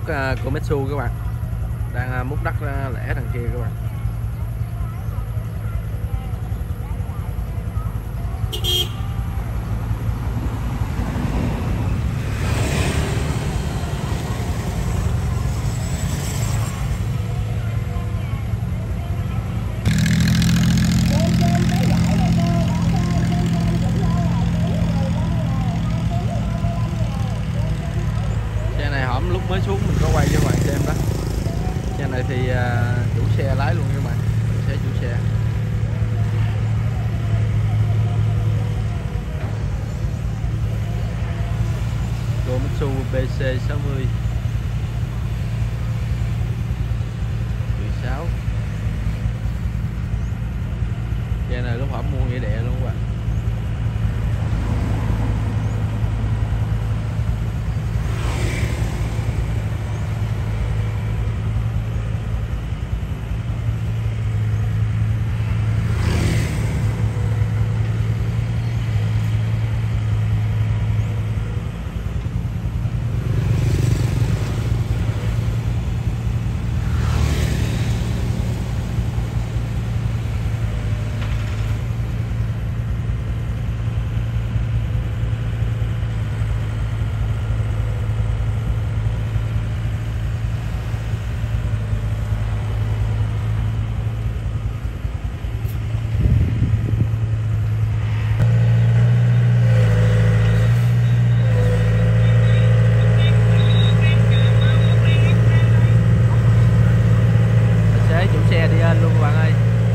Komatsu các bạn, đang múc đất lẻ đằng kia các bạn. Xe này hổm lúc mới xuống mình có quay cho các bạn xem đó. Xe này thì chủ xe lái luôn các bạn, xe chủ xe. Komatsu BC60 16. Xe này lúc hổm mua nghĩa đẻ luôn các bạn. Xe đi lên luôn các bạn ơi.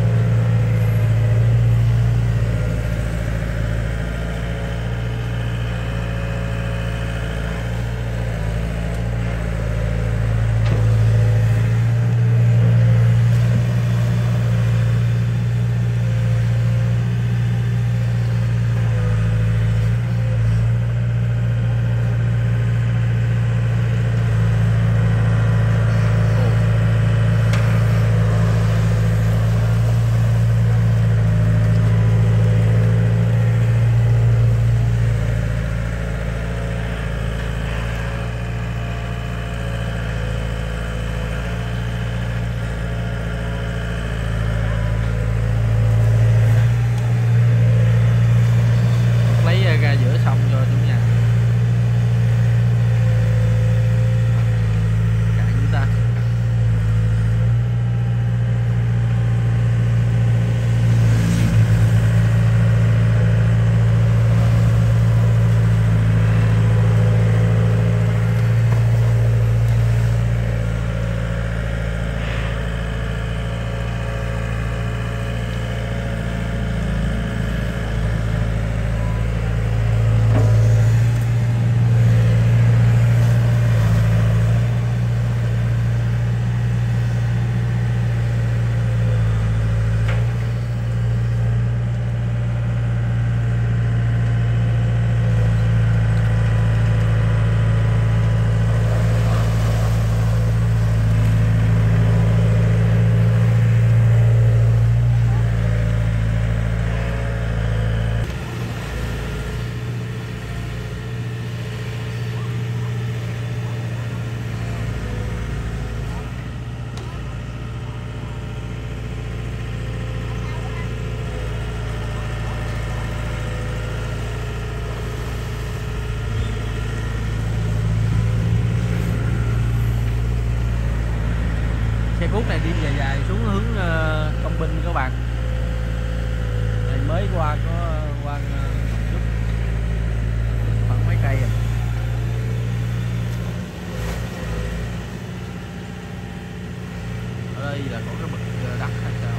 Ra giữa sông cho chủ nhà cạn chúng ta. Xe cuốc này đi dài dài xuống hướng Công Binh các bạn. Này mới qua có qua chút khoảng mấy cây à. Ở đây là có cái bực đất hay sao?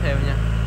video nha.